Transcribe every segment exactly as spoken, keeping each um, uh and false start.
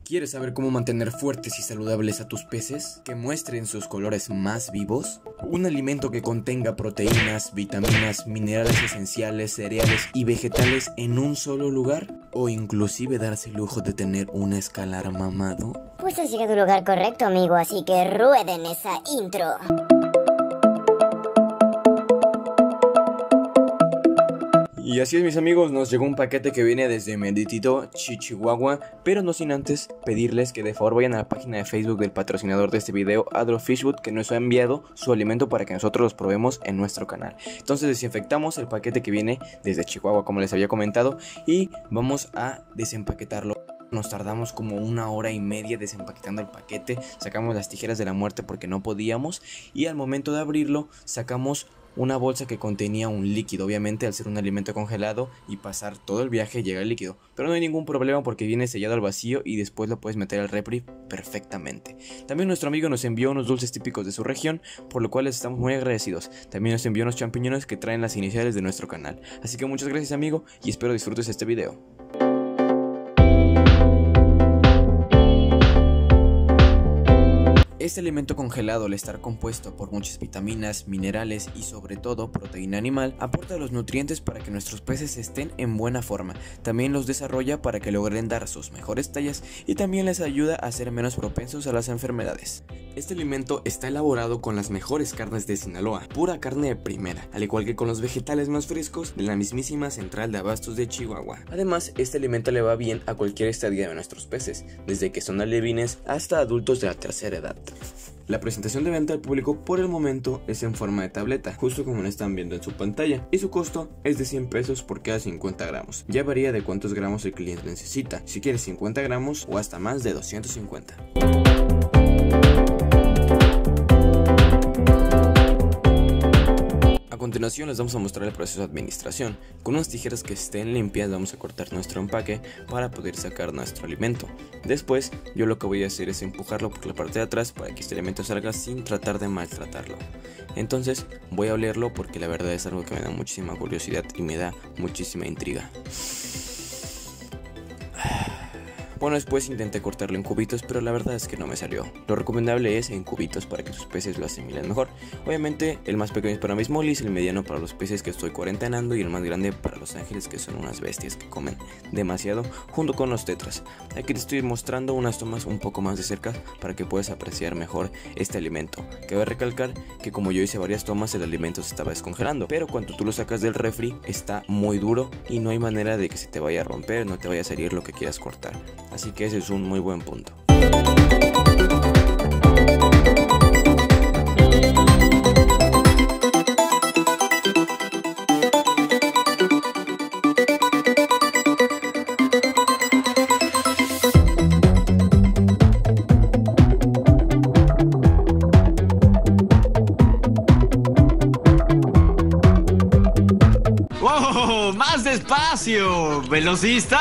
¿Quieres saber cómo mantener fuertes y saludables a tus peces? ¿Que muestren sus colores más vivos? ¿Un alimento que contenga proteínas, vitaminas, minerales esenciales, cereales y vegetales en un solo lugar? ¿O inclusive darse el lujo de tener un escalar mamado? Pues has llegado al lugar correcto, amigo, así que rueden esa intro. Y así es, mis amigos, nos llegó un paquete que viene desde Menditito, Chihuahua, pero no sin antes pedirles que de favor vayan a la página de Facebook del patrocinador de este video, Adro Fishfood, que nos ha enviado su alimento para que nosotros los probemos en nuestro canal. Entonces desinfectamos el paquete que viene desde Chihuahua, como les había comentado, y vamos a desempaquetarlo. Nos tardamos como una hora y media desempaquetando el paquete, sacamos las tijeras de la muerte porque no podíamos, y al momento de abrirlo sacamos una bolsa que contenía un líquido. Obviamente al ser un alimento congelado y pasar todo el viaje llega el líquido, pero no hay ningún problema porque viene sellado al vacío y después lo puedes meter al refri perfectamente. También nuestro amigo nos envió unos dulces típicos de su región, por lo cual les estamos muy agradecidos. También nos envió unos champiñones que traen las iniciales de nuestro canal. Así que muchas gracias, amigo, y espero disfrutes este video. Este alimento congelado, al estar compuesto por muchas vitaminas, minerales y sobre todo proteína animal, aporta los nutrientes para que nuestros peces estén en buena forma. También los desarrolla para que logren dar sus mejores tallas y también les ayuda a ser menos propensos a las enfermedades. Este alimento está elaborado con las mejores carnes de Sinaloa, pura carne de primera, al igual que con los vegetales más frescos de la mismísima central de abastos de Chihuahua. Además, este alimento le va bien a cualquier estadio de nuestros peces, desde que son alevines hasta adultos de la tercera edad. La presentación de venta al público por el momento es en forma de tableta, justo como lo están viendo en su pantalla, y su costo es de cien pesos por cada cincuenta gramos. Ya varía de cuántos gramos el cliente necesita, si quiere cincuenta gramos o hasta más de doscientos cincuenta. A continuación les vamos a mostrar el proceso de administración. Con unas tijeras que estén limpias vamos a cortar nuestro empaque para poder sacar nuestro alimento. Después yo lo que voy a hacer es empujarlo por la parte de atrás para que este alimento salga sin tratar de maltratarlo. Entonces voy a olerlo porque la verdad es algo que me da muchísima curiosidad y me da muchísima intriga. Bueno, después intenté cortarlo en cubitos, pero la verdad es que no me salió. Lo recomendable es en cubitos para que sus peces lo asimilen mejor. Obviamente el más pequeño es para mis molis, el mediano para los peces que estoy cuarentenando y el más grande para los ángeles, que son unas bestias que comen demasiado, junto con los tetras. Aquí te estoy mostrando unas tomas un poco más de cerca para que puedas apreciar mejor este alimento. Cabe recalcar que como yo hice varias tomas, el alimento se estaba descongelando, pero cuando tú lo sacas del refri está muy duro y no hay manera de que se te vaya a romper, no te vaya a salir lo que quieras cortar. Así que ese es un muy buen punto. ¡Wow! ¡Más despacio! ¡Velocista!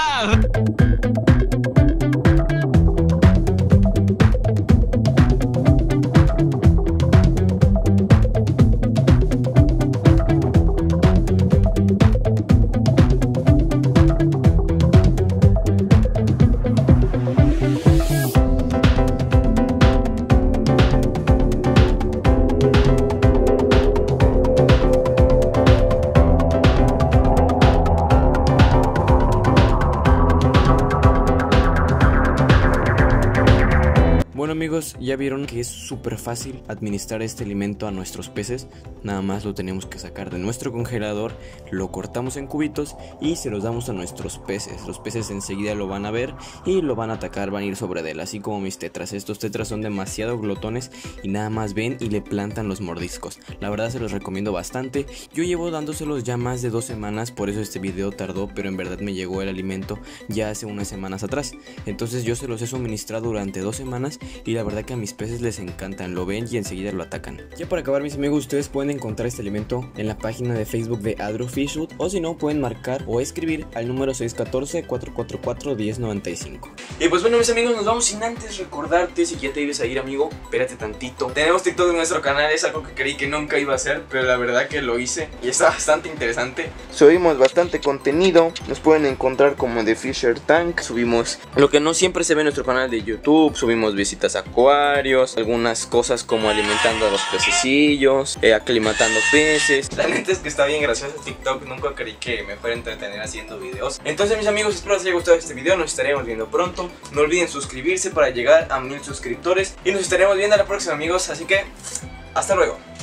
Bueno, amigos, ya vieron que es súper fácil administrar este alimento a nuestros peces. Nada más lo tenemos que sacar de nuestro congelador, lo cortamos en cubitos y se los damos a nuestros peces. Los peces enseguida lo van a ver y lo van a atacar, van a ir sobre él, así como mis tetras. Estos tetras son demasiado glotones y nada más ven y le plantan los mordiscos. La verdad se los recomiendo bastante. Yo llevo dándoselos ya más de dos semanas, por eso este video tardó, pero en verdad me llegó el alimento ya hace unas semanas atrás. Entonces yo se los he suministrado durante dos semanas y la verdad que a mis peces les encantan, lo ven y enseguida lo atacan. Ya para acabar, mis amigos, ustedes pueden encontrar este alimento en la página de Facebook de AdroFishwood, o si no pueden marcar o escribir al número seis uno cuatro, cuatro cuatro cuatro, uno cero nueve cinco. Y pues bueno, mis amigos, nos vamos sin antes recordarte, si ya te ibas a ir, amigo, espérate tantito. Tenemos TikTok en nuestro canal, es algo que creí que nunca iba a hacer, pero la verdad que lo hice y está bastante interesante. Subimos bastante contenido, nos pueden encontrar como The Fisher Tank. Subimos lo que no siempre se ve en nuestro canal de YouTube, subimos visitas a acuarios, algunas cosas como alimentando a los pececillos, eh, aclimatando peces. La neta es que está bien gracioso TikTok, nunca creí que me fuera a entretener haciendo videos. Entonces, mis amigos, espero les haya gustado este video, nos estaremos viendo pronto. No olviden suscribirse para llegar a mil suscriptores y nos estaremos viendo la próxima, amigos, así que hasta luego.